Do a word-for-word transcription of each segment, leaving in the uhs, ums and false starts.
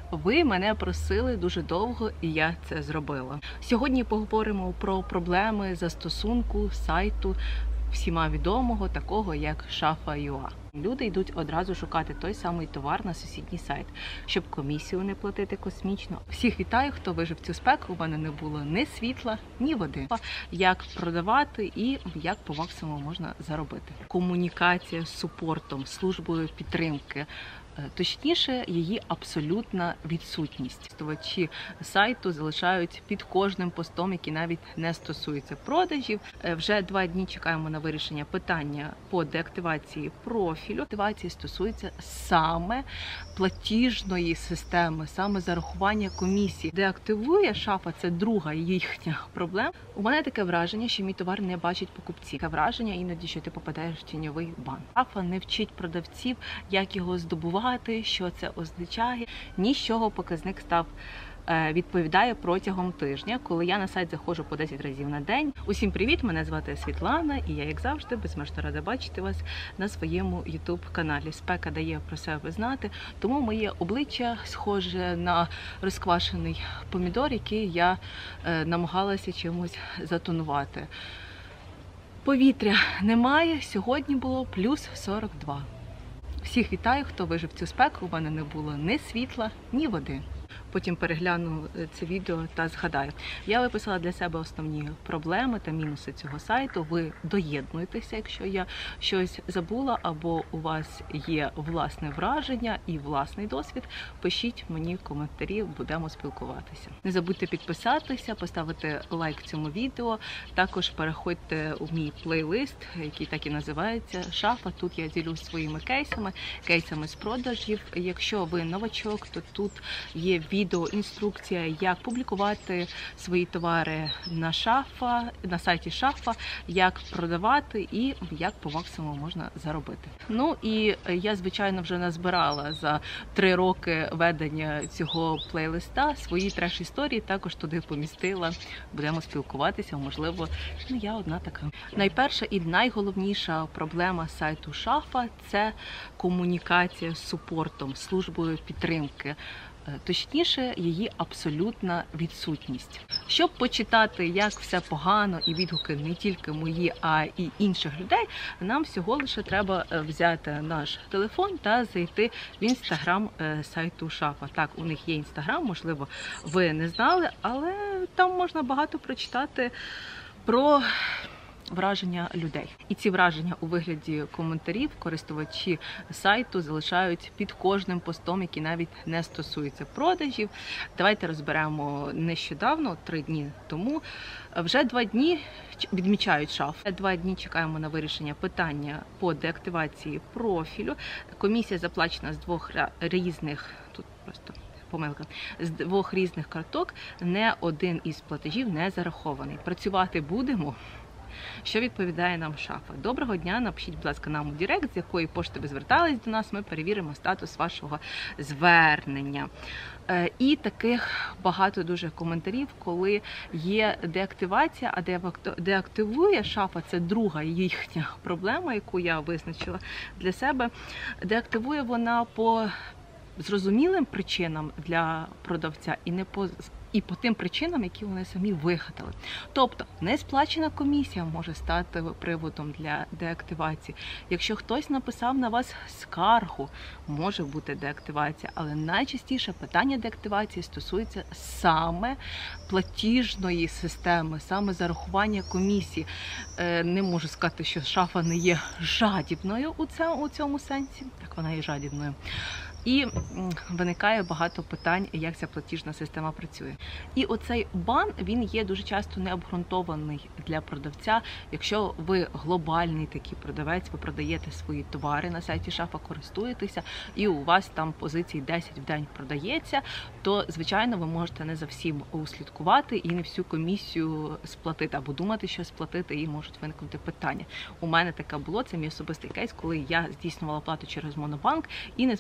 Ви мене просили дуже довго, і я це зробила. Сьогодні поговоримо про проблеми застосунку сайту всіма відомого, такого як шафа крапка ю а. Люди йдуть одразу шукати той самий товар на сусідній сайт, щоб комісію не платити космічно. Всіх вітаю, хто вижив цю спеку. У мене не було ні світла, ні води. Як продавати і як по максимуму можна заробити. Комунікація з супортом, службою підтримки. Точніше, її абсолютна відсутність. Користувачі сайту залишають під кожним постом, який навіть не стосується продажів. Вже два дні чекаємо на вирішення питання по деактивації профілю. Деактивація стосується саме платіжної системи, саме зарахування комісії. Деактивує шафа, це друга їхня проблема. У мене таке враження, що мій товар не бачить покупці. Таке враження іноді, що ти попадаєш в тіньовий банк. Шафа не вчить продавців, як його здобувати, що це означає. Ні з чого показник став відповідає протягом тижня, коли я на сайт заходжу по десять разів на день. Усім привіт! Мене звати Світлана, і я, як завжди, безмежно рада бачити вас на своєму ютуб-каналі. Спека дає про себе знати, тому моє обличчя схоже на розквашений помідор, який я намагалася чимось затонувати. Повітря немає, сьогодні було плюс сорок два. Всіх вітаю, хто вижив цю спеку. У мене не було ні світла, ні води. Потім перегляну це відео та згадаю. Я виписала для себе основні проблеми та мінуси цього сайту. Ви доєднуєтеся, якщо я щось забула, або у вас є власне враження і власний досвід. Пишіть мені в коментарі, будемо спілкуватися. Не забудьте підписатися, поставити лайк цьому відео. Також переходьте у мій плейлист, який так і називається «Шафа». Тут я ділюсь своїми кейсами, кейсами з продажів. Якщо ви новачок, то тут є відео, Відео, інструкція, як публікувати свої товари на шафа, на сайті шафа, як продавати і як по максимуму можна заробити. Ну і я, звичайно, вже назбирала за три роки ведення цього плейлиста свої треш-історії, також туди помістила. Будемо спілкуватися, можливо, ну я одна така. Найперша і найголовніша проблема сайту шафа – це комунікація з супортом, службою підтримки. Точніше, її абсолютна відсутність. Щоб почитати, як все погано, і відгуки не тільки мої, а і інших людей, нам всього лише треба взяти наш телефон та зайти в інстаграм сайту шафа. Так, у них є інстаграм, можливо, ви не знали, але там можна багато прочитати про враження людей. І ці враження у вигляді коментарів користувачі сайту залишають під кожним постом, який навіть не стосується продажів. Давайте розберемо нещодавно, три дні тому. Вже два дні відмічають шаф. Два дні чекаємо на вирішення питання по деактивації профілю. Комісія заплачена з двох різних, тут просто помилка, з двох різних карток, не один із платежів не зарахований. Працювати будемо. Що відповідає нам шафа? Доброго дня, напишіть, будь ласка, нам у Директ, з якої пошти ви звертались до нас, ми перевіримо статус вашого звернення. І таких багато дуже коментарів, коли є деактивація, а деактивує шафа, це друга їхня проблема, яку я визначила для себе. Деактивує вона по зрозумілим причинам для продавця і не по і по тим причинам, які вони самі вигадали. Тобто, несплачена комісія може стати приводом для деактивації. Якщо хтось написав на вас скаргу, може бути деактивація, але найчастіше питання деактивації стосується саме платіжної системи, саме зарахування комісії. Не можу сказати, що шафа не є жадібною у цьому, у цьому сенсі, так вона є жадібною. І виникає багато питань, як ця платіжна система працює. І оцей бан, він є дуже часто необґрунтований для продавця. Якщо ви глобальний такий продавець, ви продаєте свої товари на сайті шафа, користуєтеся, і у вас там позицій десять в день продається, то, звичайно, ви можете не за всім услідкувати і не всю комісію сплатити, або думати, що сплатити, і можуть виникнути питання. У мене таке було, це мій особистий кейс, коли я здійснювала плату через Монобанк і не змогла її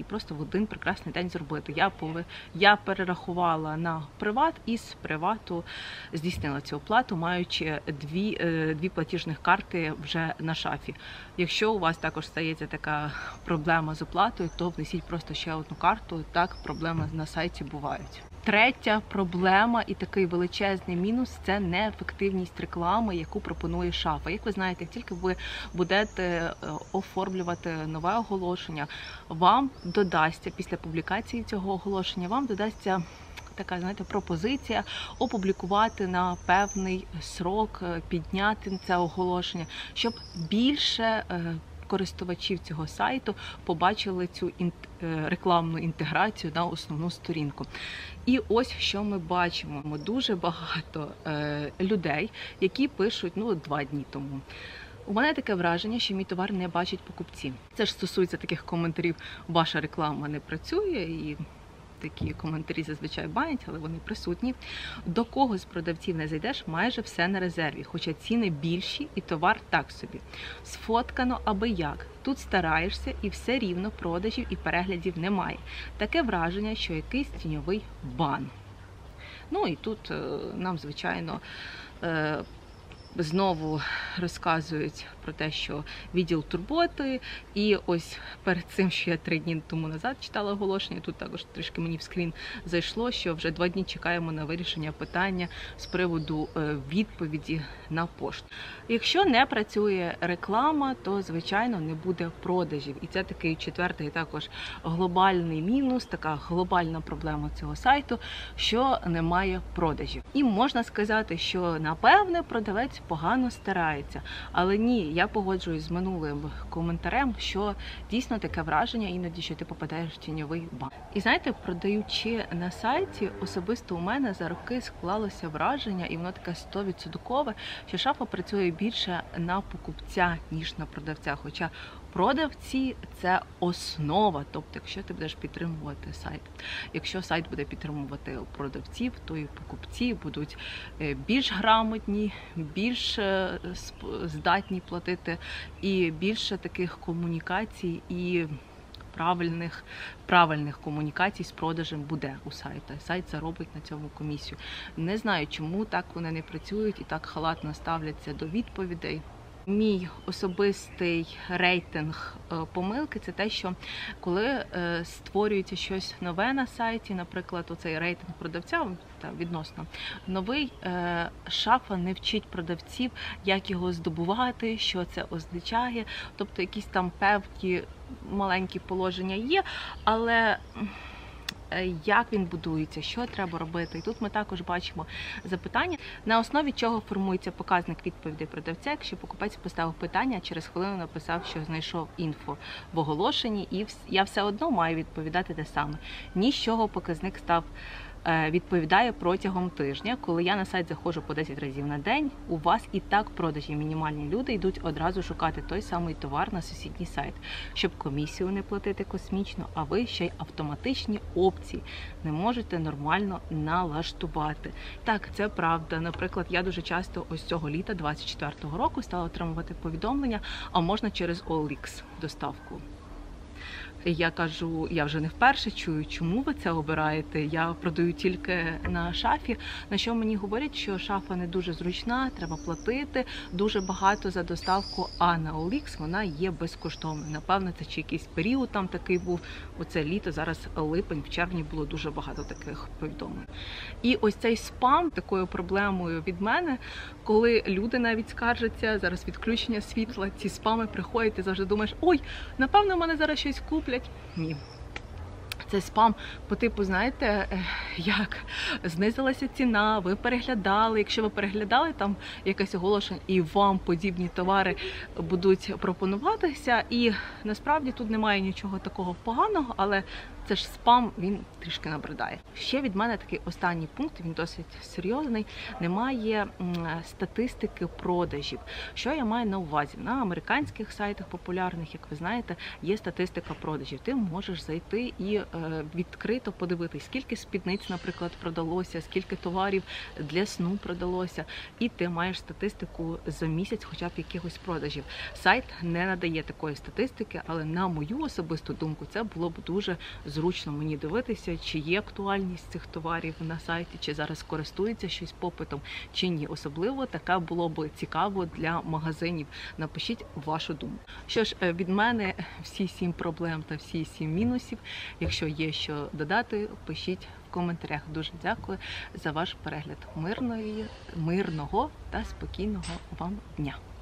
її просто в один прекрасний день зробити. Я пове... я перерахувала на приват і з привату здійснила цю оплату, маючи дві, дві платіжних карти вже на шафі. Якщо у вас також стається така проблема з оплатою, то внесіть просто ще одну карту. Так, проблеми на сайті бувають. Третя проблема і такий величезний мінус – це неефективність реклами, яку пропонує шафа. Як ви знаєте, як тільки ви будете оформлювати нове оголошення, вам додасться, після публікації цього оголошення, вам додасться така, знаєте, пропозиція опублікувати на певний срок, підняти це оголошення, щоб більше користувачів цього сайту побачили цю рекламну інтеграцію на основну сторінку. І ось що ми бачимо. Дуже багато е, людей, які пишуть, ну, два дні тому: у мене таке враження, що мій товар не бачать покупці. Це ж стосується таких коментарів: ваша реклама не працює, і такі коментарі зазвичай банять, але вони присутні. До кого з продавців не зайдеш, майже все на резерві, хоча ціни більші і товар так собі. Сфоткано аби як. Тут стараєшся і все рівно продажів і переглядів немає. Таке враження, що якийсь тіньовий бан. Ну і тут е, нам, звичайно, е, знову розказують про те, що відділ турботи, і ось перед цим, що я три дні тому назад читала оголошення, тут також трішки мені в скрін зайшло, що вже два дні чекаємо на вирішення питання з приводу відповіді на пошту. Якщо не працює реклама, то, звичайно, не буде продажів. І це такий четвертий також глобальний мінус, така глобальна проблема цього сайту, що немає продажів. І можна сказати, що, напевне, продавець погано старається. Але ні, я погоджуюсь з минулим коментарем, що дійсно таке враження іноді, що ти попадаєш в тіньовий бан. І знаєте, продаючи на сайті, особисто у мене за роки склалося враження, і воно таке сто відсотків, що шафа працює більше на покупця, ніж на продавця. Хоча продавці – це основа, тобто якщо ти будеш підтримувати сайт. Якщо сайт буде підтримувати продавців, то і покупці будуть більш грамотні, більш здатні платити, і більше таких комунікацій і правильних, правильних комунікацій з продажем буде у сайта. Сайт заробить на цьому комісію. Не знаю, чому так вони не працюють і так халатно ставляться до відповідей. Мій особистий рейтинг помилки – це те, що коли створюється щось нове на сайті, наприклад, оцей рейтинг продавця, та відносно новий, шафа не вчить продавців, як його здобувати, що це означає, тобто якісь там певні маленькі положення є, але як він будується, що треба робити. І тут ми також бачимо запитання, на основі чого формується показник відповідей продавця, якщо покупець поставив питання, а через хвилину написав, що знайшов інфо в оголошенні, і я все одно маю відповідати те саме. Ні з чого показник став відповідає протягом тижня. Коли я на сайт заходжу по десять разів на день, у вас і так продажі мінімальні. Люди йдуть одразу шукати той самий товар на сусідній сайт, щоб комісію не платити космічно, а ви ще й автоматичні опції не можете нормально налаштувати. Так, це правда. Наприклад, я дуже часто ось цього літа, двадцять четвертого року, стала отримувати повідомлення, а можна через о ел ікс доставку. Я кажу, я вже не вперше чую, чому ви це обираєте, я продаю тільки на шафі, на що мені говорять, що шафа не дуже зручна, треба платити дуже багато за доставку, а на о ел ікс вона є безкоштовною. Напевно, це чи якийсь період там такий був, оце літо, зараз липень, в червні було дуже багато таких повідомлень. І ось цей спам такою проблемою від мене, коли люди навіть скаржаться, зараз відключення світла, ці спами приходять, ти завжди думаєш, ой, напевно, в мене зараз щось куплять. Ні. Це спам по типу, знаєте, як знизилася ціна, ви переглядали, якщо ви переглядали там якесь оголошення і вам подібні товари будуть пропонуватися, і насправді тут немає нічого такого поганого, але це ж спам, він трішки набридає. Ще від мене такий останній пункт, він досить серйозний. Немає статистики продажів. Що я маю на увазі? На американських сайтах популярних, як ви знаєте, є статистика продажів. Ти можеш зайти і е, відкрито подивитись, скільки спідниць, наприклад, продалося, скільки товарів для сну продалося, і ти маєш статистику за місяць хоча б якихось продажів. Сайт не надає такої статистики, але на мою особисту думку, це було б дуже зручно мені дивитися, чи є актуальність цих товарів на сайті, чи зараз користується щось попитом, чи ні. Особливо таке було б цікаво для магазинів. Напишіть вашу думку. Що ж, від мене всі сім проблем та всі сім мінусів. Якщо є що додати, пишіть в коментарях. Дуже дякую за ваш перегляд. Мирної, мирного та спокійного вам дня.